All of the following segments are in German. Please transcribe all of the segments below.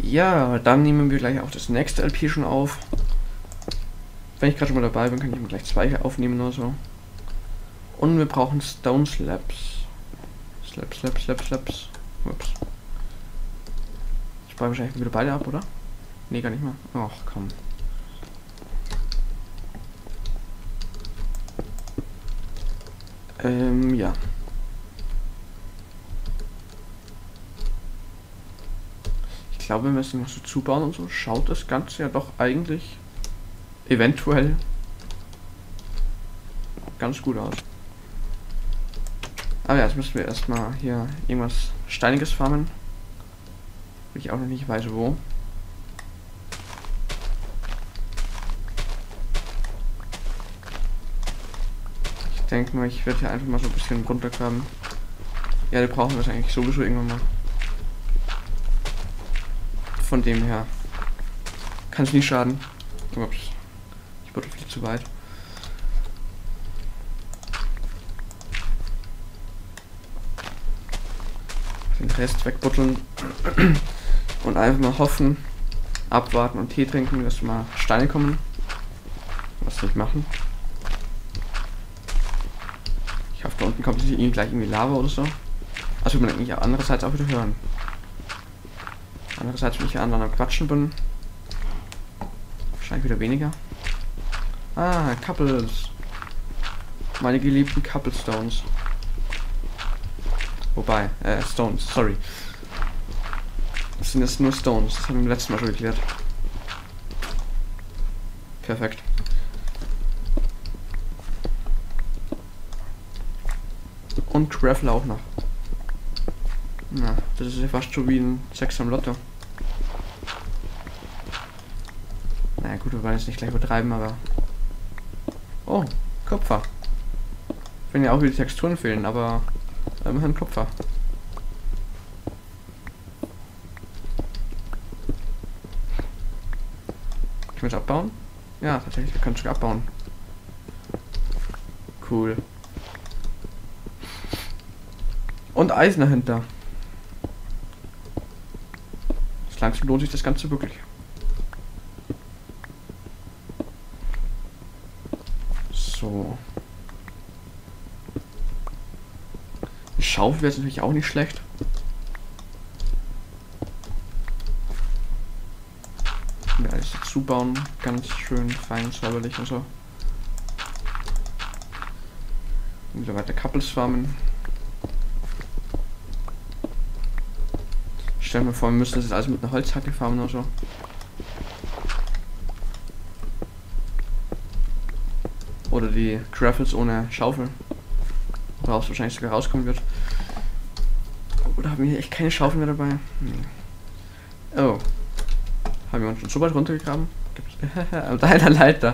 Ja, dann nehmen wir gleich auch das nächste LP schon auf. Wenn ich gerade schon mal dabei bin, kann ich mir gleich 2 aufnehmen oder so. Und wir brauchen Stone Slabs. Slaps. Ups. Ich baue wahrscheinlich wieder beide ab, oder? Nee, gar nicht mehr. Ach, komm. Ja. Ich glaube, wenn wir es noch so zubauen und so, schaut das Ganze ja doch eigentlich eventuell ganz gut aus. Aber ja, jetzt müssen wir erstmal hier irgendwas Steiniges farmen. Ich auch noch nicht weiß wo. Ich denke mal, ich werde hier einfach mal so ein bisschen runtergraben. Ja, die brauchen wir eigentlich sowieso irgendwann mal. Von dem her kann es nie schaden. Ups. Ich wurde viel zu weit. Den Rest wegbutteln und einfach mal hoffen, abwarten und Tee trinken, dass mal Steine kommen. Was nicht machen. Ich hoffe, da unten kommt gleich irgendwie Lava oder so. Also wird man eigentlich andererseits auch wieder hören. Andererseits, wenn ich hier an am Quatschen bin, wahrscheinlich wieder weniger. Ah, Couples. Meine geliebten Cobblestones. Wobei, Stones, sorry. Das sind jetzt nur Stones, das haben wir beim letzten Mal schon geklärt. Perfekt. Und Gravel auch noch. Na, das ist ja fast schon wie ein 6 am Lotto. Na gut, wir wollen jetzt nicht gleich übertreiben, aber... Oh, Kupfer. Wenn ja auch wieder Texturen fehlen, aber... immerhin Kupfer. Können wir es abbauen? Ja, tatsächlich, wir können es sogar abbauen. Cool. Und Eisen dahinter. Langsam lohnt sich das Ganze wirklich. So. Die Schaufel wäre jetzt natürlich auch nicht schlecht. Ja, alles dazu bauen, ganz schön fein säuberlich und so. Und wieder weiter Couples farmen. Stell mir vor, wir müssen das jetzt alles mit einer Holzhacke farmen oder so. Oder die Gravels ohne Schaufel. Woraus wahrscheinlich sogar rauskommen wird. Oder haben wir hier echt keine Schaufel mehr dabei? Nee. Oh. Haben wir uns schon so weit runtergegraben? Mit einer Leiter.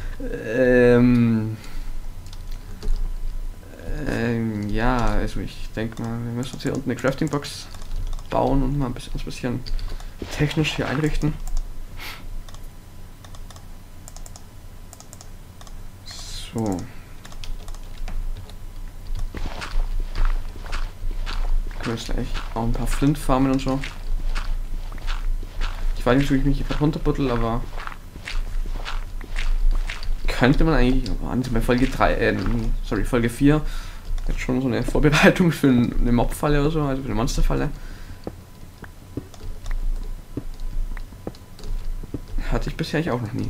Ja, also ich denke mal, wir müssen uns hier unten eine Crafting-Box bauen und mal uns ein bisschen technisch hier einrichten. So. Können wir jetzt gleich auch ein paar Flint farmen und so. Ich weiß nicht, wie ich mich hier runterbuttel, aber könnte man eigentlich, bei Folge 3, Folge 4, jetzt schon so eine Vorbereitung für eine Mob-Falle oder so, also für eine Monsterfalle. Hatte ich bisher auch noch nie.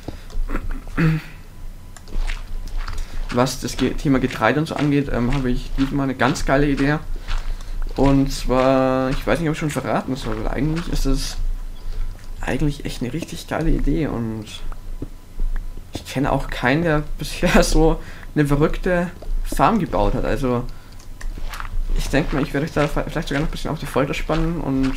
Was das Thema Getreide und so angeht, habe ich diesmal eine ganz geile Idee. Und zwar, ich weiß nicht, ob ich schon verraten soll, weil eigentlich ist es echt eine richtig geile Idee und ich kenne auch keinen, der bisher so eine verrückte Farm gebaut hat. Also ich denke mal, ich werde euch da vielleicht sogar noch ein bisschen auf die Folter spannen und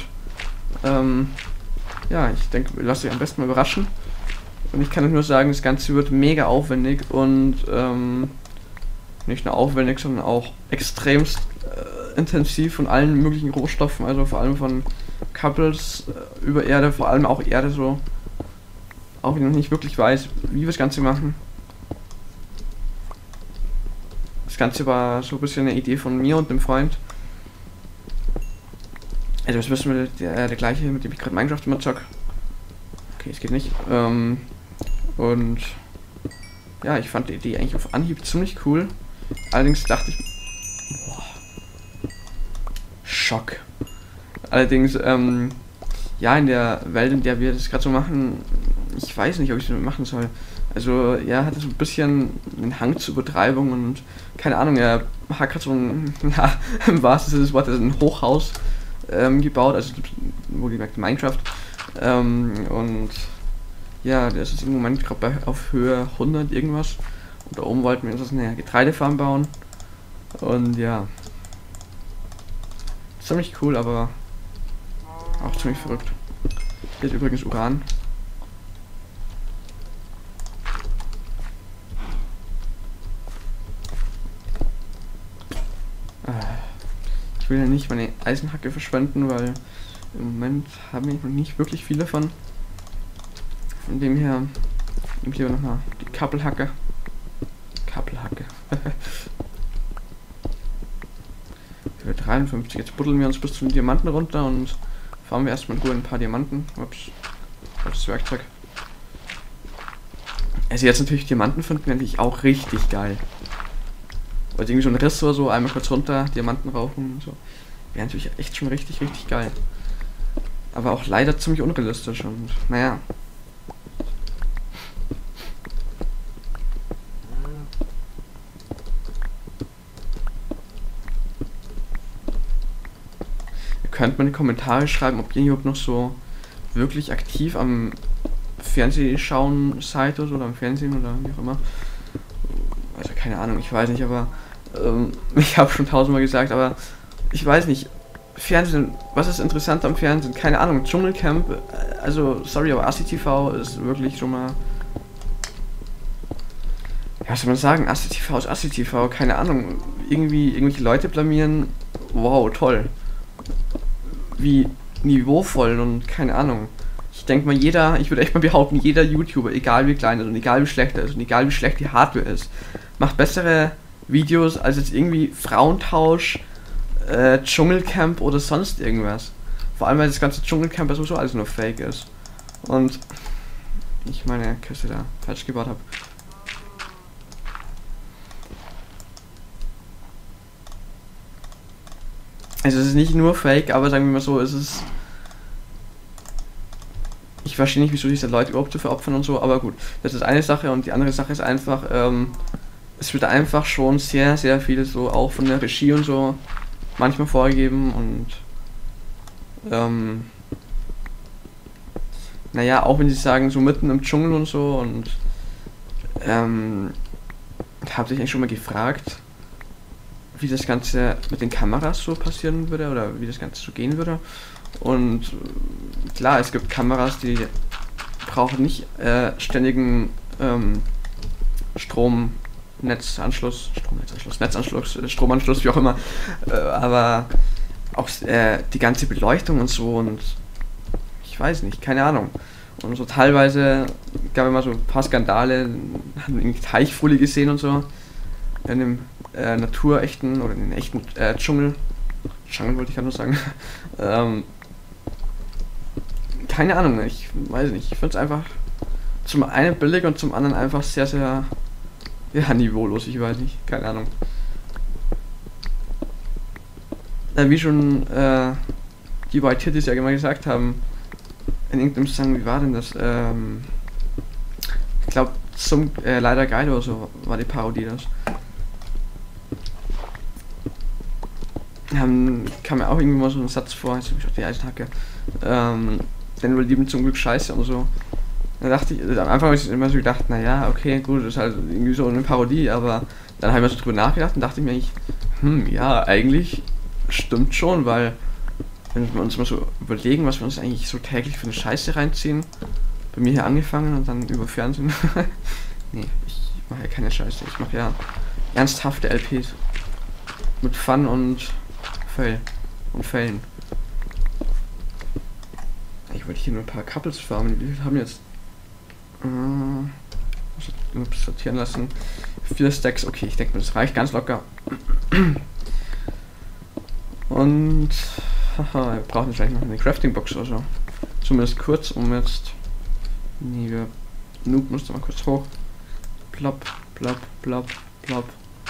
ja, ich denke, lasst euch am besten mal überraschen. Und ich kann euch nur sagen, das Ganze wird mega aufwendig und nicht nur aufwendig, sondern auch extremst intensiv von allen möglichen Rohstoffen, also vor allem von Couples über Erde, vor allem auch Erde so. Auch wenn ich noch nicht wirklich weiß, wie wir das Ganze machen. Das Ganze war so ein bisschen eine Idee von mir und einem Freund. Also das wissen wir, der gleiche, mit dem ich gerade Minecraft immer zock. Okay, es geht nicht. Und ja, ich fand die Idee eigentlich auf Anhieb ziemlich cool. Allerdings dachte ich... Boah, Schock. Allerdings, ja, in der Welt, in der wir das gerade so machen, ich weiß nicht, ob ich das machen soll. Also, er hatte so ein bisschen einen Hang zur Übertreibung und keine Ahnung, er hat gerade so ein, ja, im wahrsten Sinne des Wortes, ein Hochhaus gebaut, also wo gesagt Minecraft. Und ja, der ist jetzt im Moment gerade auf Höhe 100 irgendwas. Und da oben wollten wir uns eine Getreidefarm bauen. Und ja, ziemlich cool, aber auch ziemlich verrückt. Hier ist übrigens Uran. Ich will ja nicht meine Eisenhacke verschwenden, weil im Moment haben wir noch nicht wirklich viele von. Von dem her nehme ich lieber nochmal die Kappelhacke. Höhe 53. Jetzt buddeln wir uns bis zu den Diamanten runter und fahren wir erstmal in Ruhe ein paar Diamanten. Ups, falsches Werkzeug. Also jetzt natürlich Diamanten finden, natürlich auch richtig geil. Oder irgendwie so ein Riss oder so, einmal kurz runter, Diamanten rauchen und so. Wäre natürlich echt schon richtig, richtig geil. Aber auch leider ziemlich unrealistisch und naja. Ihr könnt mal in die Kommentare schreiben, ob ihr überhaupt noch so wirklich aktiv am Fernsehschauen seid oder am Fernsehen oder wie auch immer. Also keine Ahnung, ich weiß nicht, aber ich habe schon tausendmal gesagt, aber ich weiß nicht. Fernsehen, was ist interessant am Fernsehen? Keine Ahnung, Dschungelcamp, also sorry, aber ASSI-TV ist wirklich schon mal... Ja, was soll man sagen? ASSI-TV ist ASSI-TV, keine Ahnung. Irgendwie irgendwelche Leute blamieren, wow, toll. Wie niveauvoll und keine Ahnung. Ich denke mal, ich würde echt mal behaupten, jeder YouTuber, egal wie klein er ist und egal wie schlecht er ist und egal wie schlecht die Hardware ist, macht bessere Videos als jetzt irgendwie Frauentausch, Dschungelcamp oder sonst irgendwas. Vor allem, weil das ganze Dschungelcamp sowieso alles nur Fake ist. Und ich meine Kiste da falsch gebaut habe. Also es ist nicht nur Fake, aber sagen wir mal so, es ist... Ich verstehe nicht, wieso diese Leute überhaupt zu veropfern und so, aber gut. Das ist eine Sache und die andere Sache ist einfach, es wird einfach schon sehr, sehr viel so auch von der Regie und so manchmal vorgegeben und naja, auch wenn sie sagen, so mitten im Dschungel und so und habe ich eigentlich schon mal gefragt, wie das Ganze mit den Kameras so passieren würde oder wie das Ganze so gehen würde. Und klar, es gibt Kameras, die brauchen nicht ständigen Stromanschluss, Stromanschluss, wie auch immer, aber auch die ganze Beleuchtung und so und ich weiß nicht, keine Ahnung. Und so teilweise gab es immer so ein paar Skandale, haben irgendwie Teichfolie gesehen und so, in dem naturechten oder in den echten Dschungel wollte ich ja nur sagen, keine Ahnung, ich weiß nicht, ich finde es einfach zum einen billig und zum anderen einfach sehr, sehr ja, niveaulos, ich weiß nicht, keine Ahnung. Wie schon die White Titties ja immer gesagt haben, in irgendeinem Song, wie war denn das? Ich glaube, zum Leider Geil oder so war die Parodie das. Kam mir auch irgendwie mal so ein Satz vor, jetzt habe ich auch die Eisenhacke. Denn wir lieben zum Glück Scheiße und so. Da dachte ich, am Anfang habe ich immer so gedacht, naja, okay, gut, das ist halt irgendwie so eine Parodie, aber dann habe ich mir so drüber nachgedacht und dachte mir eigentlich, ja, eigentlich stimmt schon, weil wenn wir uns mal so überlegen, was wir uns eigentlich so täglich für eine Scheiße reinziehen, bei mir hier angefangen und dann über Fernsehen. Nee, ich mache ja keine Scheiße, ich mache ja ernsthafte LPs. Mit Fun und Fällen. Ich wollte hier nur ein paar Couples farmen. Wir haben jetzt sortieren lassen. 4 Stacks, okay, ich denke, das reicht ganz locker. Und Haha, wir brauchen jetzt vielleicht noch eine Crafting Box oder so. Zumindest kurz, um jetzt. Nee, wir. Noob musste mal kurz hoch. Plopp, plopp, plopp, plopp.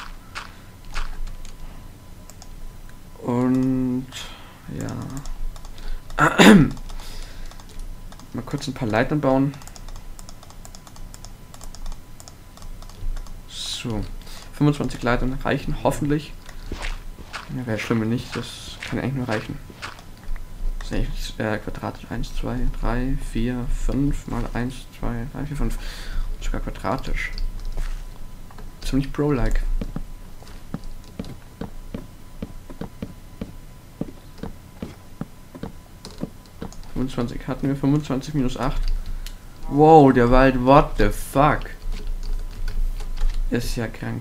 Und ja. Mal kurz ein paar Leitern bauen. So. 25 Leitern reichen hoffentlich. Ja, wäre schlimm, wenn nicht. Das kann eigentlich nur reichen. Das ist echt quadratisch. 1, 2, 3, 4, 5 mal 1, 2, 3, 4, 5. Sogar quadratisch. Ziemlich Pro-like. Hatten wir 25 minus 8. Wow, der Wald, what the fuck? Ist ja krank.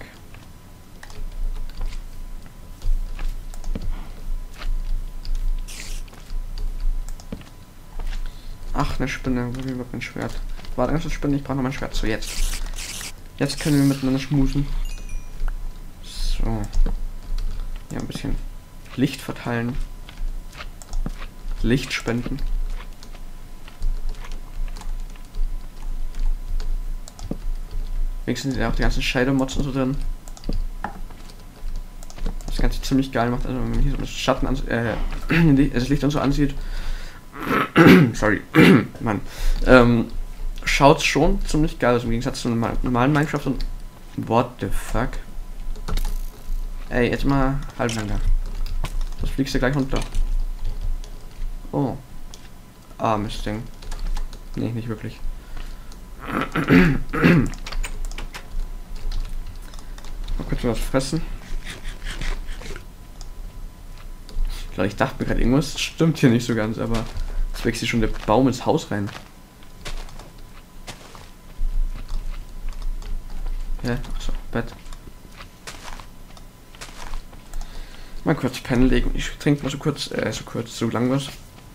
Ach, eine Spinne, wo wir mein Schwert. Warte, eine Spinne, ich brauche noch mein Schwert. So, jetzt. Jetzt können wir miteinander schmusen. So. Ja, ein bisschen Licht verteilen. Licht spenden. Wenigstens sind ja auch die ganzen Shadow-Mods und so drin. Das Ganze ziemlich geil macht, also wenn man hier so das Schatten das Licht und so ansieht. Sorry, Mann. Schaut schon ziemlich geil aus im Gegensatz zu normalen Minecraft und. What the fuck? Ey, jetzt mal halblänger. Das fliegst du gleich runter. Oh. Armes Ding. Nee, nicht wirklich. Mal kurz was fressen. Ich dachte mir gerade, irgendwas stimmt hier nicht so ganz, aber es wächst hier schon der Baum ins Haus rein. Ja, achso, Bett. Mal kurz Pennen legen. Ich trinke mal so lang was.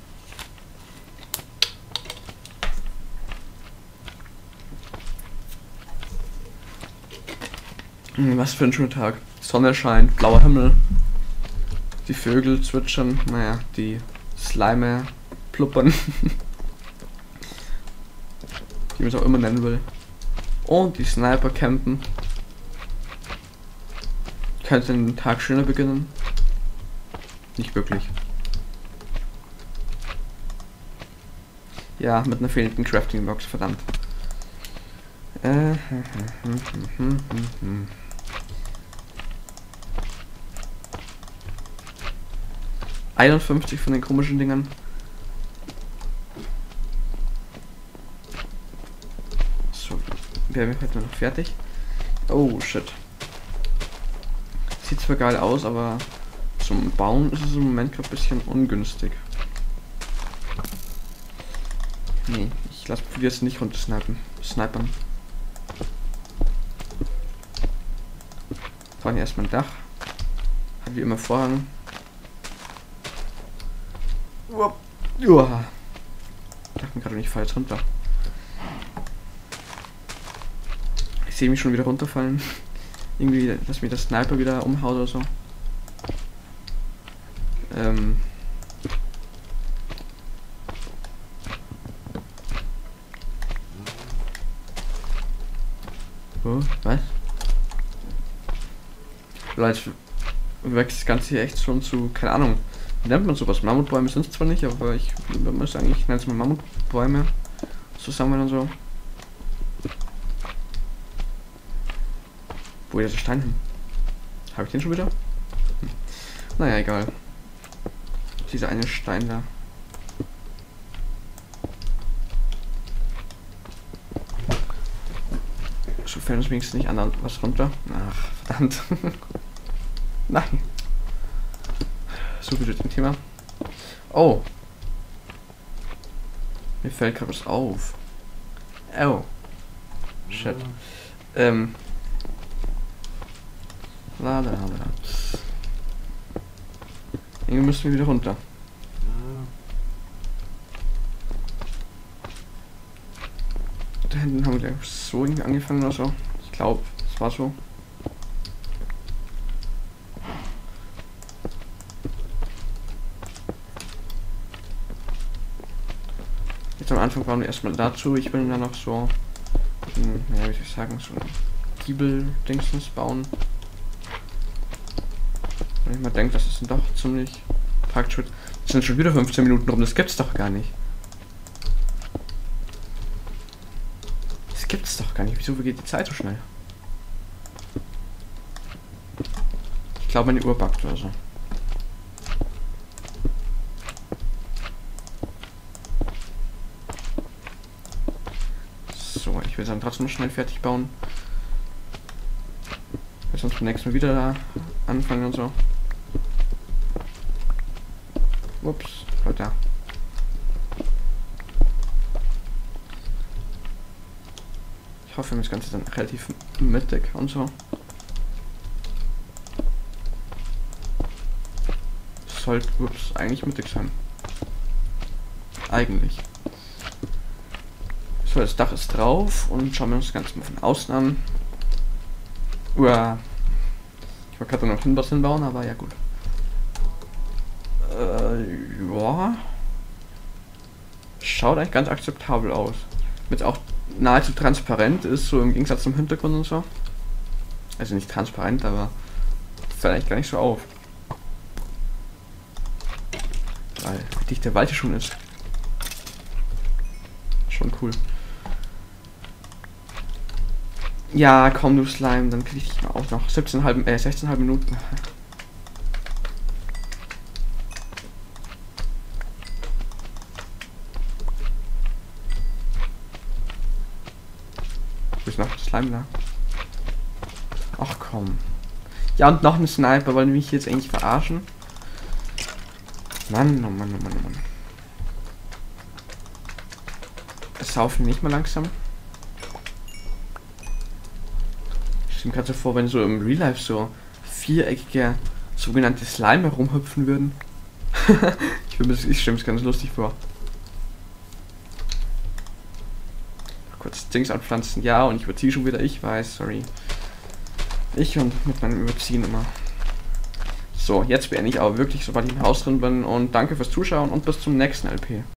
Was für ein schöner Tag. Sonne scheint, blauer Himmel. Die Vögel zwitschern, naja, die Slime pluppern. Wie man es auch immer nennen will. Und die Sniper campen. Könnte den Tag schöner beginnen. Nicht wirklich. Ja, mit einer fehlenden Crafting Box, verdammt. 51 von den komischen Dingern. So, werden wir heute noch fertig. Oh shit. Sieht zwar geil aus, aber zum Bauen ist es im Moment gerade ein bisschen ungünstig. Nee, ich lasse mich jetzt nicht runter snipern. Brauchen erstmal ein Dach. Hat wie immer Vorhang. Uah. Ich dachte mir gerade, ich falle jetzt runter. Ich sehe mich schon wieder runterfallen. Irgendwie, dass mir der Sniper wieder umhaut oder so. Oh, was? Leute, wächst das Ganze hier echt schon zu, keine Ahnung, wie nennt man sowas? Mammutbäume sind es zwar nicht, aber ich muss sagen, ich nenne es mal Mammutbäume zusammen und so. Wo ist der Stein hin? Habe ich den schon wieder? Naja, egal. Dieser eine Stein da. So fällt uns wenigstens nicht an was runter. Ach, verdammt. Nein. So viel zu dem Thema. Oh. Mir fällt gerade was auf. Oh. Shit. Irgendwie müssen wir wieder runter. Da hinten haben wir gleich so irgendwie angefangen oder so. Ich glaube, es war so. Jetzt am Anfang bauen wir erstmal dazu. Ich will dann noch so, ja, wie soll ich sagen, so ein Giebel-Dingsens bauen. Wenn ich mal denke, das ist doch ziemlich praktisch. Das sind schon wieder 15 Minuten rum, das gibt's doch gar nicht. Das gibt's doch gar nicht. Wieso geht die Zeit so schnell? Ich glaube, meine Uhr buggt oder so. So, ich will dann trotzdem schnell fertig bauen. Weil sonst beim nächsten Mal wieder da anfangen und so. Ups, Leute. Ich hoffe, das Ganze dann relativ mittig und so. Sollte, eigentlich mittig sein. Eigentlich. So, das Dach ist drauf und schauen wir uns das Ganze mal von außen an. Uah. Ich wollte gerade noch was hinbauen, aber ja gut. Ja. Schaut eigentlich ganz akzeptabel aus. Mit auch nahezu transparent ist, so im Gegensatz zum Hintergrund und so. Also nicht transparent, aber fällt eigentlich gar nicht so auf. Weil wie dicht der Wald hier schon ist. Schon cool. Ja, komm du Slime, dann krieg ich dich mal auch noch 16,5 Minuten. Wo ist noch Slime da? Ach komm. Ja, und noch ein Sniper, wollen die mich jetzt eigentlich verarschen? Mann, oh Mann, oh Mann, oh Mann. Es saufen nicht mal langsam. Ich stelle mir gerade so vor, wenn so im Real Life so viereckige sogenannte Slime herumhüpfen würden. Ich stelle mir das ganz lustig vor. Kurz Dings anpflanzen, ja, und ich überziehe schon wieder, ich weiß, sorry. Ich und mit meinem Überziehen immer. So, jetzt beende ich aber wirklich, sobald ich im Haus drin bin, und danke fürs Zuschauen und bis zum nächsten LP.